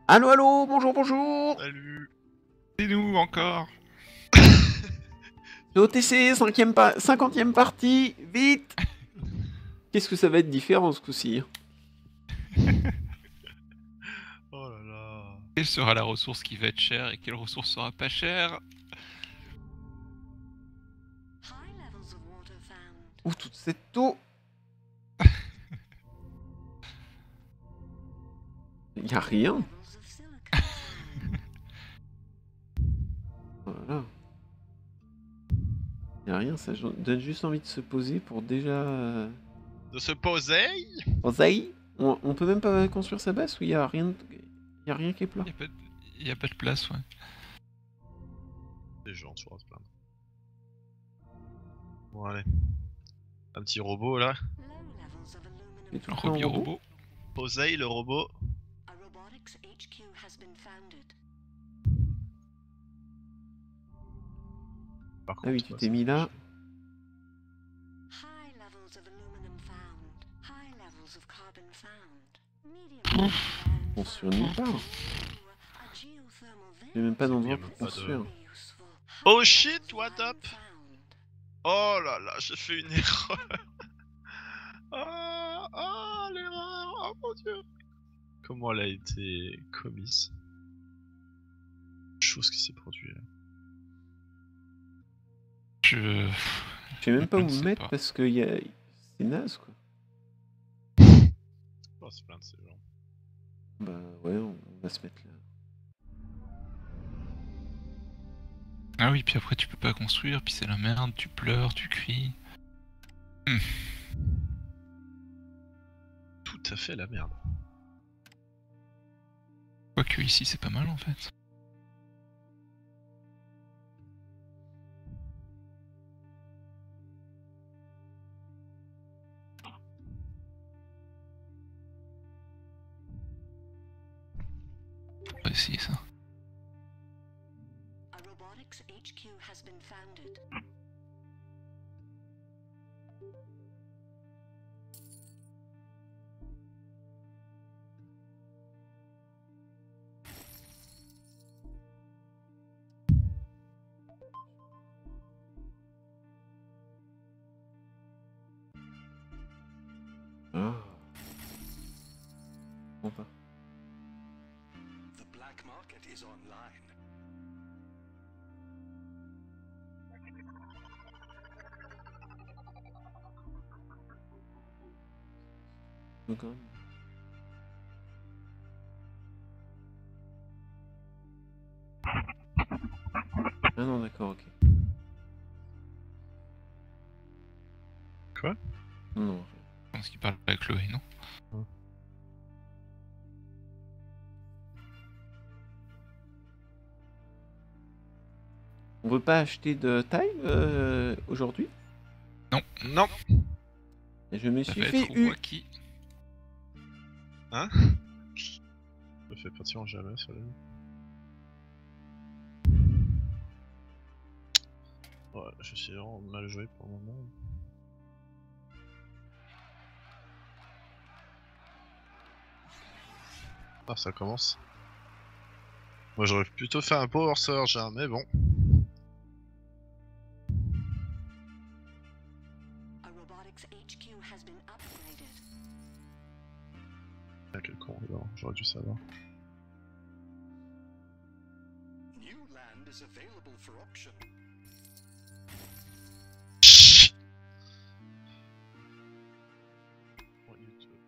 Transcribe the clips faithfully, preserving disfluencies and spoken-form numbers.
Allô, allô, bonjour, bonjour. Salut. C'est nous encore. C'est O T C, cinquième pa- cinquantième partie, vite. Qu'est-ce que ça va être différent ce coup-ci? Oh là là. Quelle sera la ressource qui va être chère et quelle ressource sera pas chère? Ouh, toute cette eau. Y a rien. Voilà. Y a rien, ça donne juste envie de se poser pour déjà... euh, De se poser. Poser. On, on peut même pas construire sa base ou y a rien, de- y a rien qui est plat. Y a pas de, y a pas de place, ouais. Les gens, tu vas se plaindre. Bon, allez. Un petit robot là. Et tout Un le temps en Robbie robot. robot. Posey, le robot. Par Ah oui, contre, tu bah, t'es ça mis va là. Construire nulle part. J'ai même pas d'endroit bien, pour pas de- construire. Oh shit, what up? Oh là là, j'ai fait une erreur. Ah, ah, l'erreur. Oh mon dieu. Comment elle a été commise? Chose qui s'est produite là. Je... Je sais même pas Je où ne me sais mettre pas. parce que y a... c'est naze quoi. Oh, c'est plein de ces gens. Bah ouais, on va se mettre là. Ah oui, puis après tu peux pas construire, puis c'est la merde, tu pleures, tu cries. Hmm. Tout à fait la merde. Quoique ici c'est pas mal en fait. On va essayer ça. Ah. Bon pas. The black market is online. Donc, quand même. Ah non, d'accord, ok. Quoi? Non, non. Je pense qu'il parle avec Chloé, non? On veut pas acheter de taille euh, aujourd'hui? Non. Non. Et je me Ça suis va fait être eu. Wacky. Hein? Je fais pratiquement jamais sur les... Ouais, je suis vraiment mal joué pour le moment. Ah, ça commence. Moi j'aurais plutôt fait un Power Surge, hein, mais bon. Ah, quel con, alors, j'aurais dû savoir. New land is available for auction. Oh, YouTube.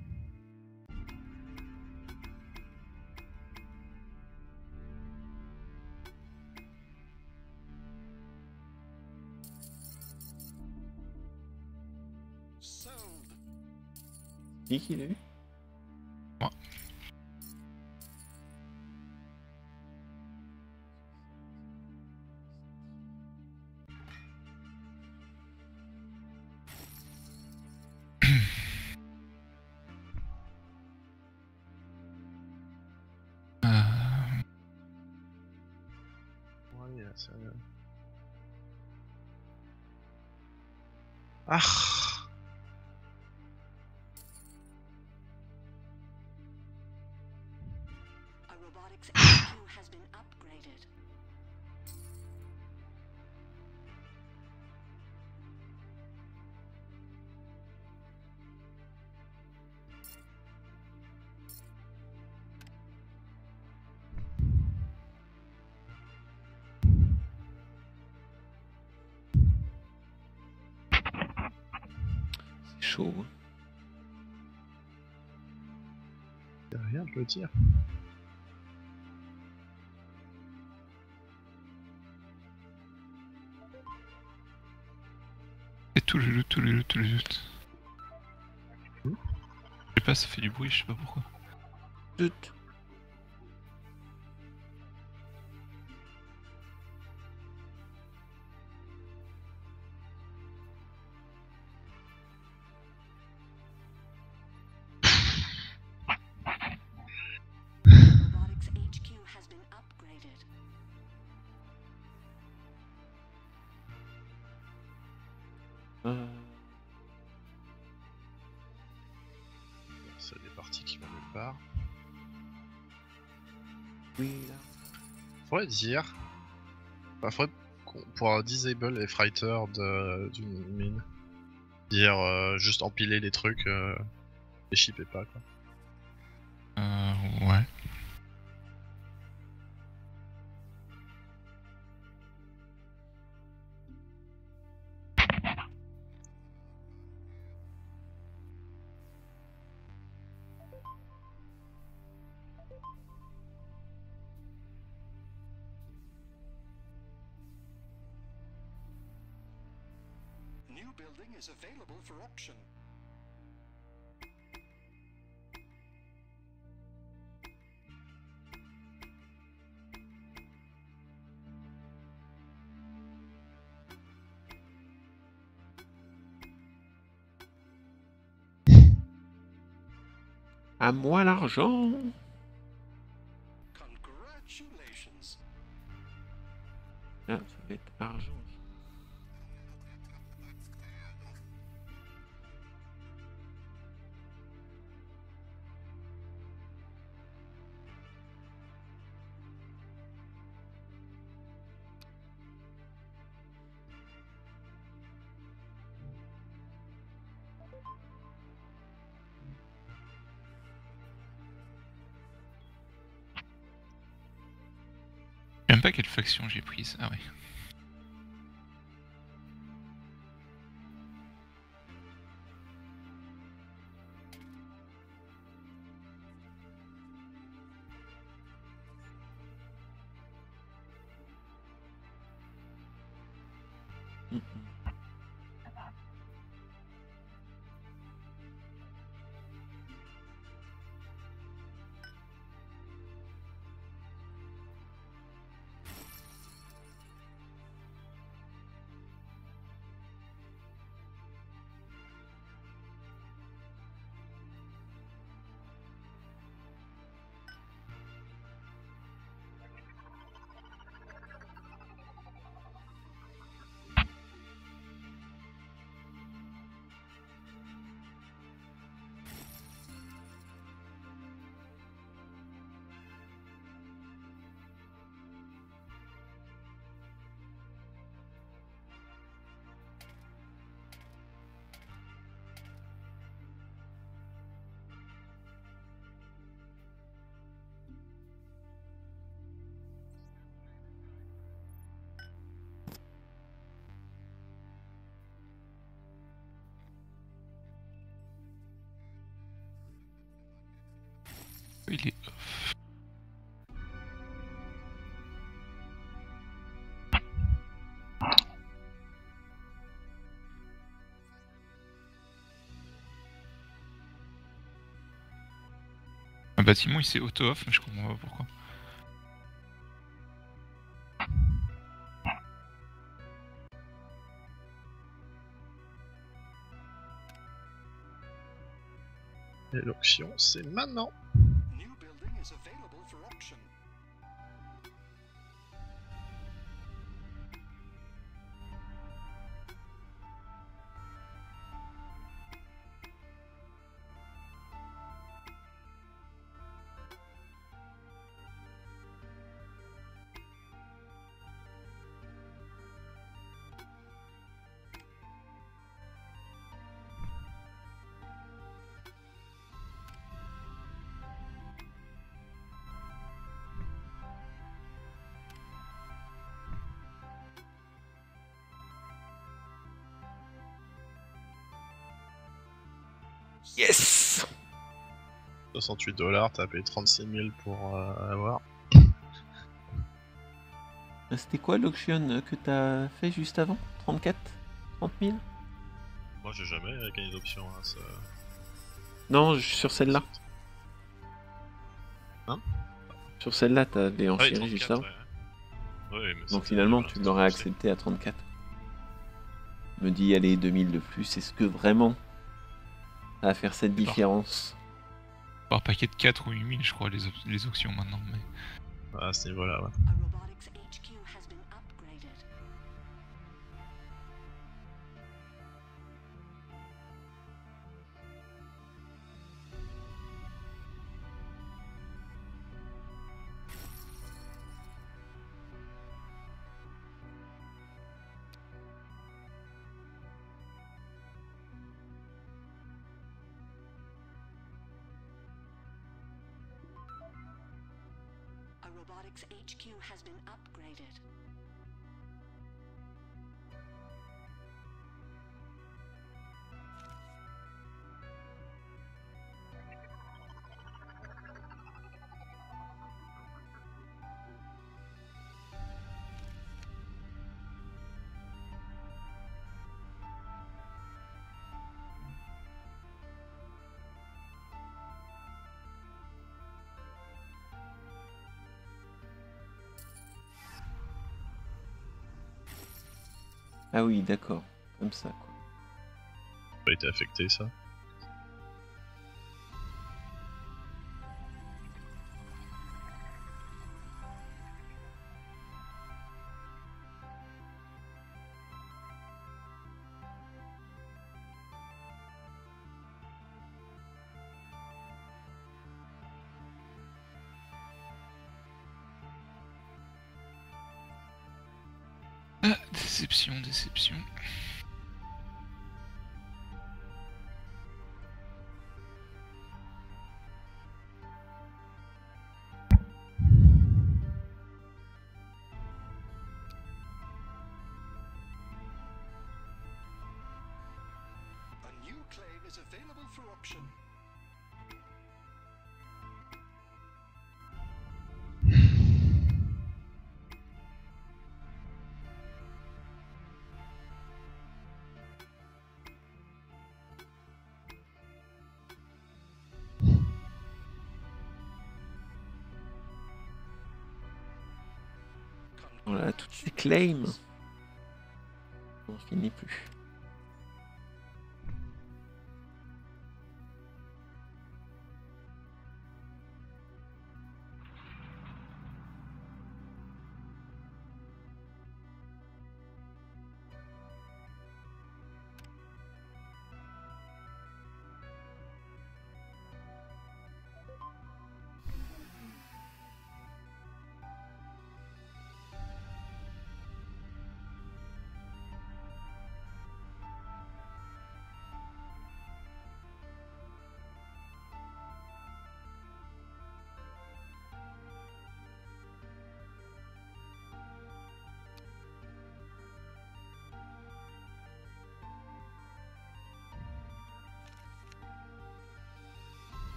Sold. Qui qu'il a eu? Moi. Euh... Ouais, ça... Ah. A Robotics H Q has been upgraded. C'est chaud. Hein. C'est rien de le dire. Et tout le loot, tout le loot, tout le loot. Hmm. Je sais pas, ça fait du bruit, je sais pas pourquoi. Zut. Robotics H Q has been upgraded. Euh, C'est des parties qui vont nulle part. oui, là. Faudrait dire. Enfin, faudrait qu'on pourra disable les freighters de- d'une mine. Dire euh, juste empiler les trucs, euh, et shipper pas quoi. Euh, ouais. New building is available for auction. À moi l'argent. Congratulations. Ah, ça va être argent. Je sais même pas quelle faction j'ai prise. Ah ouais. Mhm. Il est off. Un bâtiment il s'est auto-off, mais je comprends pas pourquoi. Et l'auction, c'est maintenant. New building is available for auction. Yes. soixante-huit dollars, t'as payé trente-six mille pour euh, avoir. C'était quoi l'auction que t'as fait juste avant? trente-quatre? trente mille? Moi j'ai jamais gagné d'option. Hein, ça... Non, je- sur celle-là. Hein? Sur celle-là, t'avais Ah oui, enchéri juste trente-quatre, avant. ouais. Oui, mais Donc c'était- finalement, voilà, tu c'était l'aurais lancé. accepté à trente-quatre. Me dis, allez, deux mille de plus, est-ce que vraiment ça va faire cette C'est différence? Par paquet de quatre ou huit mille, je crois, les, op- les auctions maintenant. Mais... À ce niveau-là, ouais. A robotics H Q has been upgraded. A robotics H Q has been upgraded. Ah oui, d'accord. Comme ça, quoi. Pas été affecté ça. Ah, déception, déception. A new claim is available for option. Voilà, toutes ces claims. On finit plus.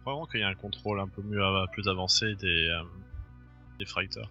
Vraiment qu'il y a un contrôle un peu mieux, euh, plus avancé des, euh, des fighters.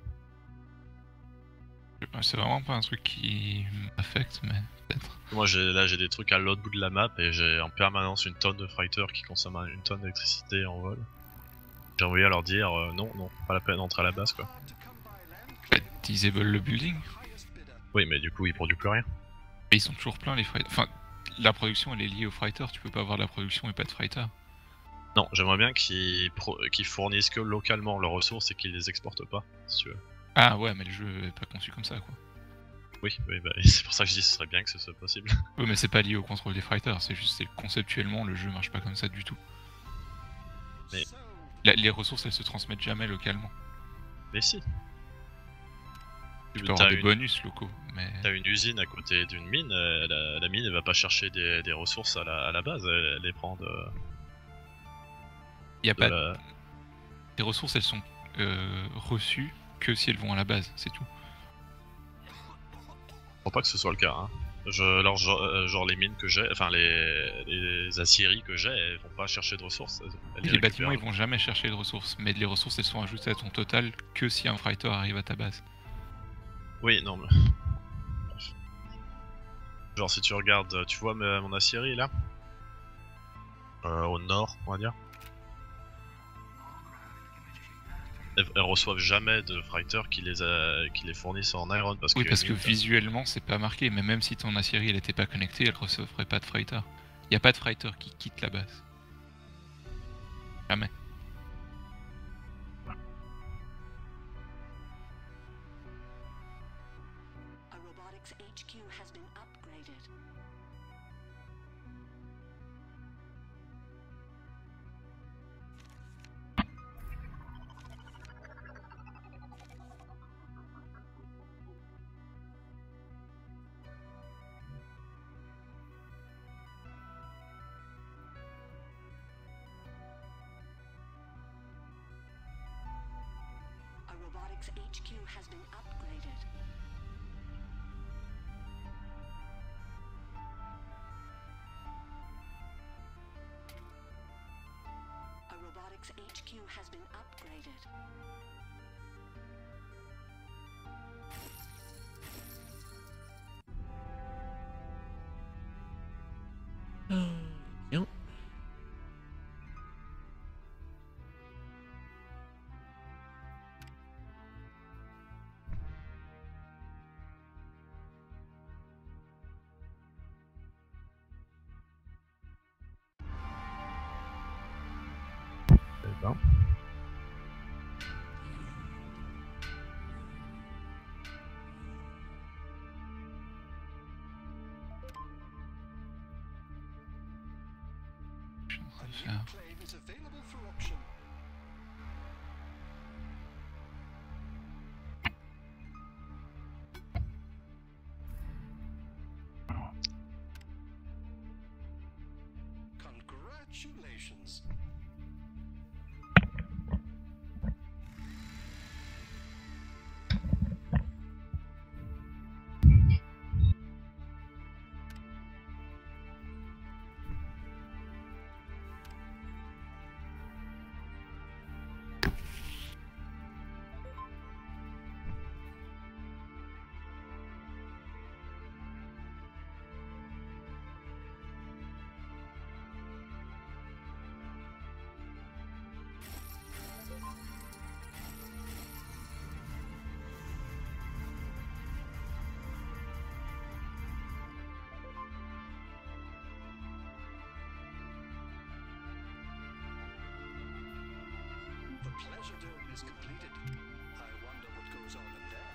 C'est vraiment pas un truc qui m'affecte, mais peut-être. Moi j'ai là j'ai des trucs à l'autre bout de la map et j'ai en permanence une tonne de fighters qui consomment une tonne d'électricité en vol. J'ai envoyé à leur dire euh, non, non, pas la peine d'entrer à la base quoi. Bah, disable le building. Oui, mais du coup ils produisent plus rien. Et ils sont toujours pleins les fighters. Enfin, la production elle est liée aux fighters, tu peux pas avoir de la production et pas de fighters. Non, j'aimerais bien qu'ils pro... qu'ils fournissent que localement leurs ressources et qu'ils les exportent pas, si tu veux. Ah ouais, mais le jeu est pas conçu comme ça quoi. Oui, oui, bah, c'est pour ça que je dis que ce serait bien que ce soit possible. Oui, mais c'est pas lié au contrôle des fighters, c'est juste c'est conceptuellement le jeu marche pas comme ça du tout. Mais- La- les ressources elles se transmettent jamais localement. Mais si. Tu Tu peux avoir as des une... bonus locaux, mais. T'as une usine à côté d'une mine, euh, la, la mine elle va pas chercher des, des ressources à la, à la base, elle, elle les prend de, Y a de pas. la... Les ressources elles sont euh, reçues que si elles vont à la base, c'est tout. Je crois pas que ce soit le cas. Hein. Je, alors, genre, euh, genre les mines que j'ai, enfin les, les aciéries que j'ai, elles vont pas chercher de ressources. Elles, elles Les les bâtiments ils récupèrent. vont jamais chercher de ressources, mais les ressources elles sont ajoutées à ton total que si un fighter arrive à ta base. Oui, non mais... Genre si tu regardes, tu vois ma- mon aciérie là euh, au nord, on va dire. Elles, elles reçoivent jamais de fighters qui les, a, qui les fournissent en iron parce Oui, que... parce que mine, visuellement c'est pas marqué, mais même si ton aciérie elle était pas connectée, elle recevrait pas de fighter. Y a pas de fighter qui quitte la base. Jamais. A robotics H Q has been upgraded. A robotics H Q has been upgraded. A robotics H Q has been upgraded. Bien. Eh ben. Je suis en train de A new faire. claim is available for auction. Congratulations. The pleasure dome is completed. I wonder what goes on in there.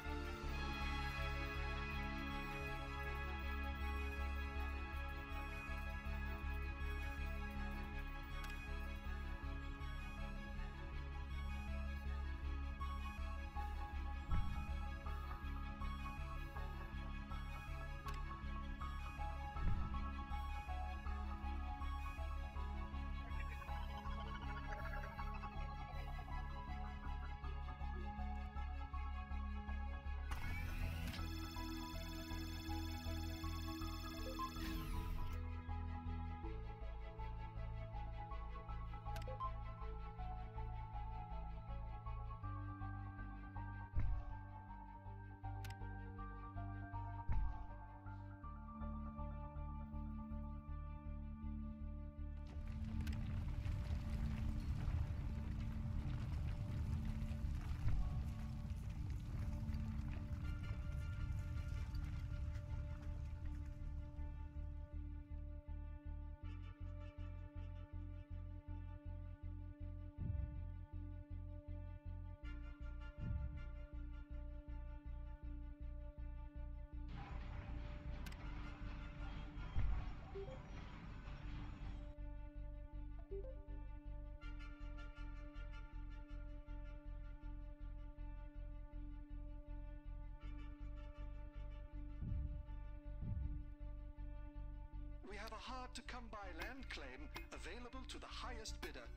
hard to come by land claim available to the highest bidder.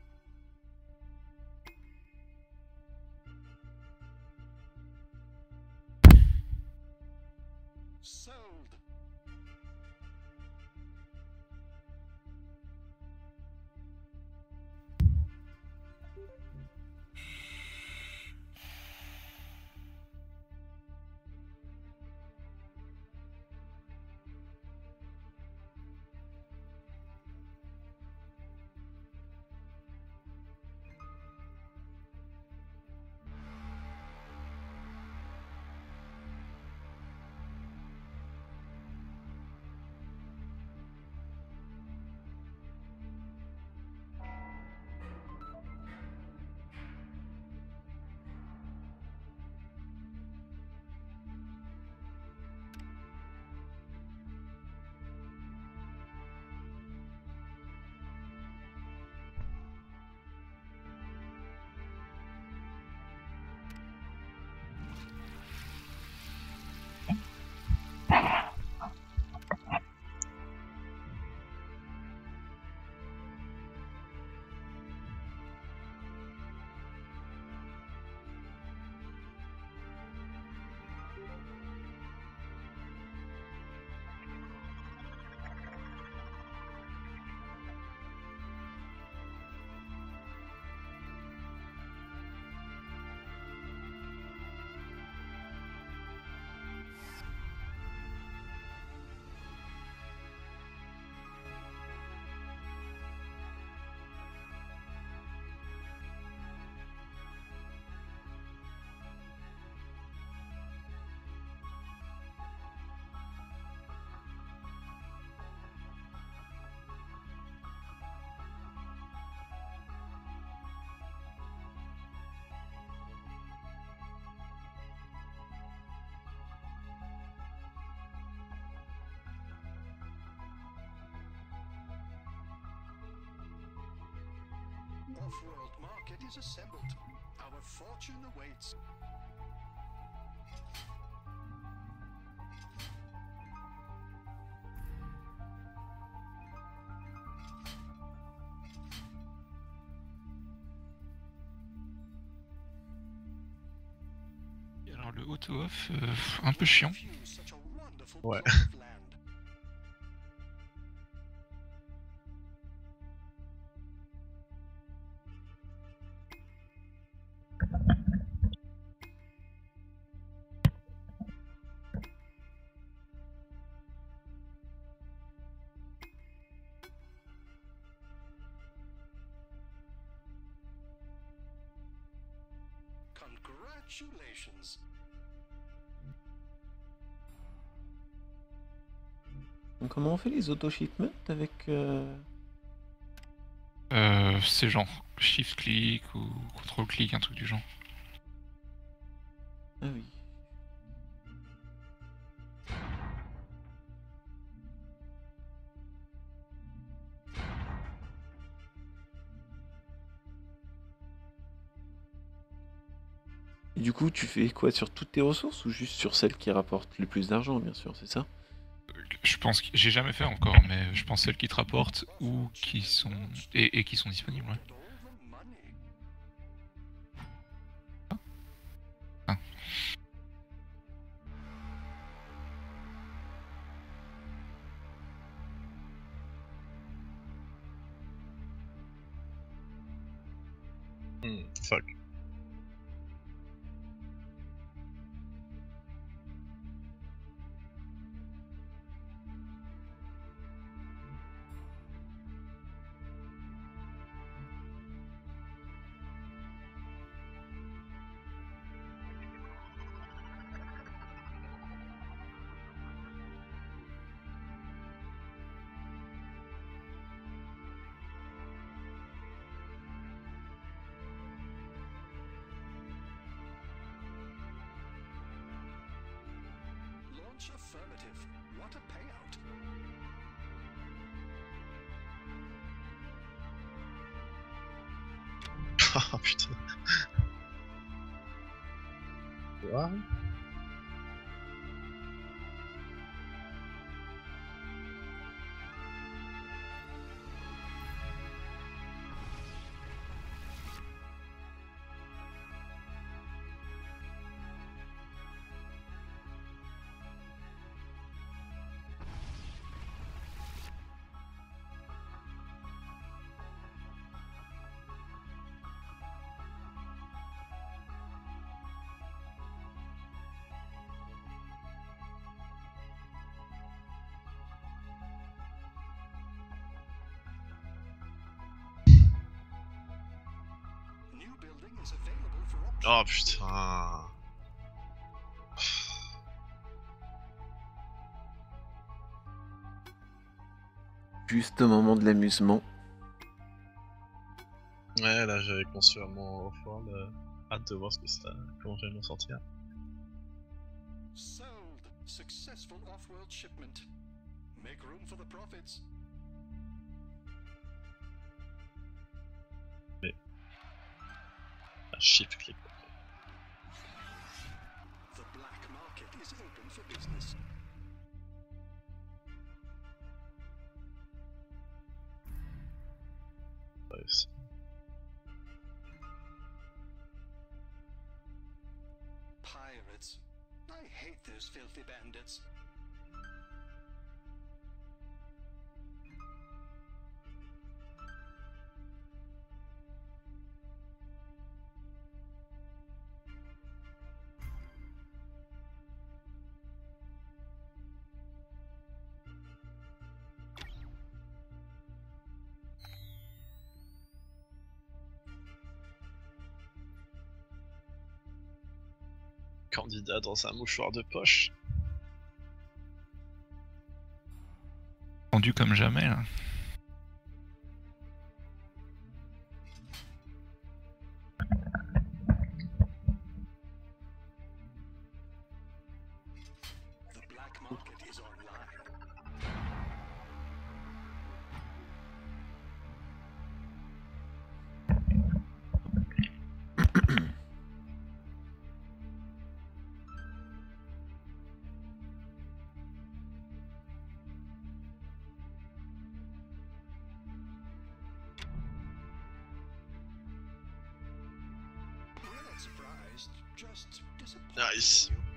Sold. Off-world market is assembled. Our fortune awaits. Et alors le auto-off, euh, un peu chiant. Such a wonderful Ouais. plot of land. Congratulations. Donc, comment on fait les auto-shipments avec... euh, Euh, c'est genre shift-click ou control-click, un truc du genre. Ah oui. Et du coup, tu fais quoi sur toutes tes ressources ou juste sur celles qui rapportent le plus d'argent, bien sûr, c'est ça? Je pense que j'ai jamais fait encore, mais je pense celles qui te rapportent ou qui sont et, et qui sont disponibles. Ouais. All the money. Hmm, fuck. Launch affirmative. What a payout. Ah putain. Quoi? is available for option. Oh putain. Juste au moment de l'amusement. Ouais, là j'avais conçu à mon Offworld, euh, hâte de voir ce que ça, comment je vais m'en sortir. Sold. Successful off-world shipment. Make room for the profits. Ah, shift click. The black market is open for business. Ouais, c'est- Pirates. I hate those filthy bandits. Candidat dans un mouchoir de poche. Tendu comme jamais là. The black market is online. We're not surprised, just disappointed. Nice. in you.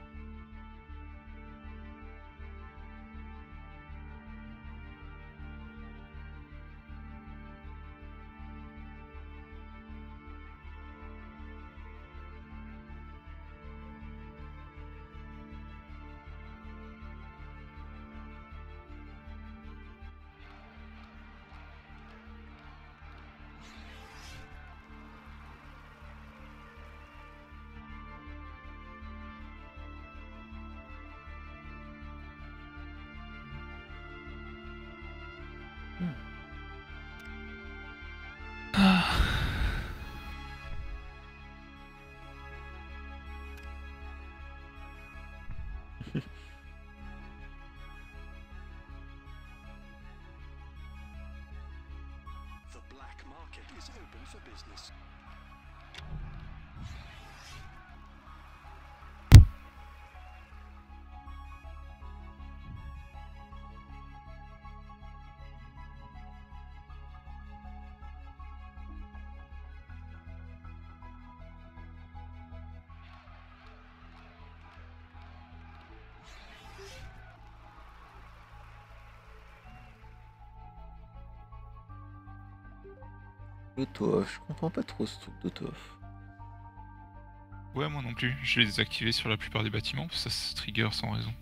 The black market is open for business. L'auto-off, je comprends pas trop ce truc d'auto-off. Ouais, moi non plus. Je l'ai désactivé sur la plupart des bâtiments parce que ça se trigger sans raison.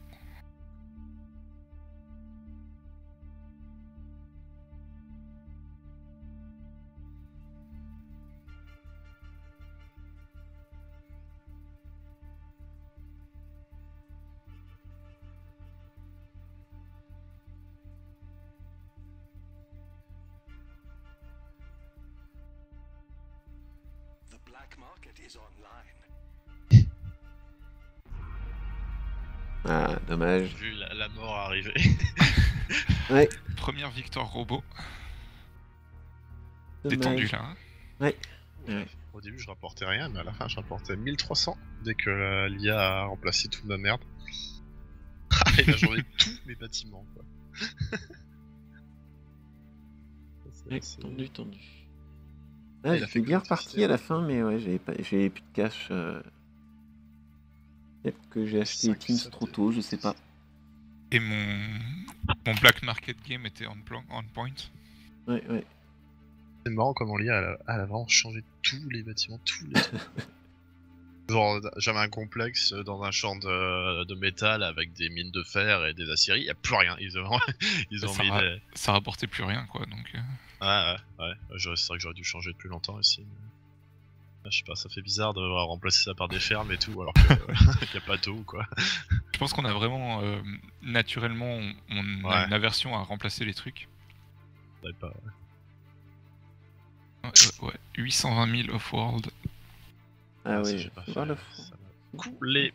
The black market is online. Ah, dommage. Vu la, la mort arriver. Ouais, Première victoire robot. dommage. Détendu là. Hein. Ouais. Ouais. Au début je rapportais rien, mais à la fin je rapportais mille trois cents dès que euh, l'I A a remplacé toute ma merde. Il a changé tous mes bâtiments quoi. C'est- Ouais, c'est- tendu, tendu. Il Ah, a j'étais fait bien comme reparti système. à la fin, mais ouais, j'avais pas, j'avais plus de cash. euh. Peut-être que j'ai acheté Cinq, Teams sept, trop tôt, je sais pas. Et mon mon black market game était on, plan- on point. Ouais, ouais. C'est marrant comment l'I A elle a, elle a vraiment changé tous les bâtiments, tous les trucs. Genre j'avais un complexe dans un champ de, de métal avec des mines de fer et des aciéries, y a plus rien. Ils ont, ils ont Ça mis ra- des... Ça rapportait plus rien quoi donc. euh. Ouais, ouais, ouais. J'aurais- C'est vrai que j'aurais dû changer depuis longtemps aussi. mais- je sais pas, ça fait bizarre de devoir remplacer ça par des fermes et tout, alors qu'il n'y a pas d'eau, quoi. Je pense qu'on a vraiment, euh, naturellement, on, on a Ouais. une aversion à remplacer les trucs. Faudrait pas, ouais. Ouais, ouais, ouais. huit cent vingt mille off-world. Ah Ça, oui, j'ai pas faut voir fait, le ça fond. m'a coulé.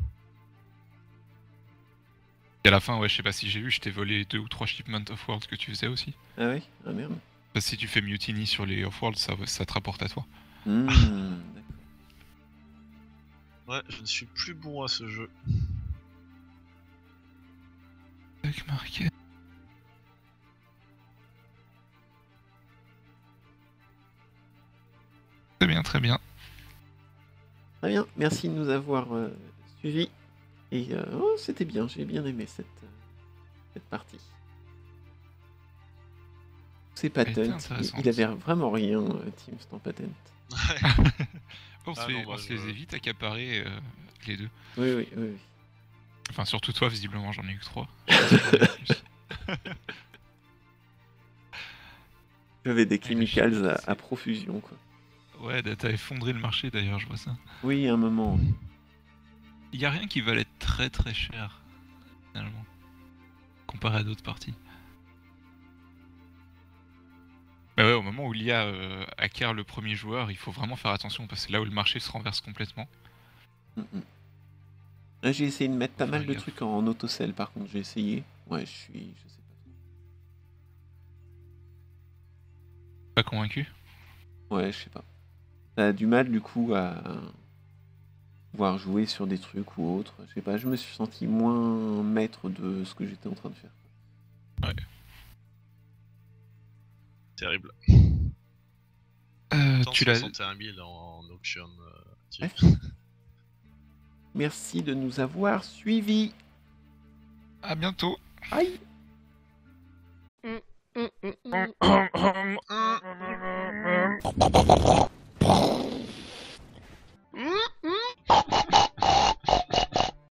Et à la fin, ouais, je sais pas si j'ai vu, je t'ai volé deux ou trois shipments off-world que tu faisais aussi. Ah oui. Ah merde. Parce que si tu fais mutiny sur les off-world, ça, ça te rapporte à toi. Hmm, d'accord. Ouais, je ne suis plus bon à ce jeu. Tac, marqué. Très bien, très bien. Très bien, merci de nous avoir euh, suivis. Et euh, oh, c'était bien, j'ai bien aimé cette, euh, cette partie. C'est était patent, il, intéressante. il avait vraiment rien, euh, Team Stamp Patent. On se, Ah les, non, on moi, se je- les évite accaparer euh, les deux. Oui, oui, oui. oui. Enfin, surtout toi, visiblement, j'en ai eu que trois. Je sais pas si j'en ai plus. J'avais des Ouais, chemicals je- à, à profusion, quoi. Ouais, t'as effondré le marché d'ailleurs, je vois ça. Oui, à un moment. oui. Il y a rien qui valait très très cher, finalement, comparé à d'autres parties. Bah ouais, au moment où l'I A euh, acquiert le premier joueur, il faut vraiment faire attention parce que c'est là où le marché se renverse complètement. Mm, mm. Là, j'ai essayé de mettre pas Faut mal faire de gaffe. trucs en autosell, par contre, j'ai essayé. Ouais, je suis. Je sais Pas convaincu? pas. Ouais, je sais pas. T'as du mal, du coup, à pouvoir jouer sur des trucs ou autres. Je sais pas, je me suis senti moins maître de ce que j'étais en train de faire. Terrible. Euh, Pourtant, tu l'as... soixante et un mille en, en auction. Euh, tu- Ouais. Merci de nous avoir suivis. À bientôt! Aïe! Hum.